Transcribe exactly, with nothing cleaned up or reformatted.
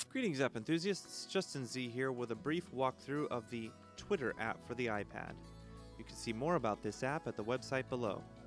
Greetings, app enthusiasts. Justin Z here with a brief walkthrough of the Twitter app for the iPad. You can see more about this app at the website below.